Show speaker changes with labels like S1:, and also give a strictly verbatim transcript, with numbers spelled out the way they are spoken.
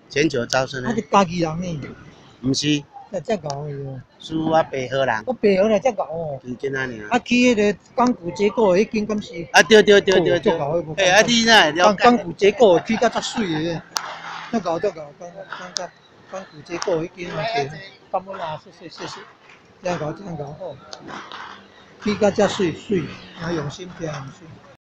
S1: 全球招生
S2: 啊，
S1: 呢？
S2: 你家己人呢？
S1: 毋是，
S2: 才才搞的哦。
S1: 是我爸好人。
S2: 我爸好来才搞哦。
S1: 真真安尼
S2: 啊，去迄个钢骨结构的迄间敢是？
S1: 啊，对对对对对。
S2: 嘿，
S1: 啊，你哪会了解？
S2: 钢骨结构去甲足水的，足搞足搞，钢钢钢钢骨结构迄间啊，对。感恩啊，谢谢谢谢，这样搞这样搞好，去甲遮水水，啊用心听用心。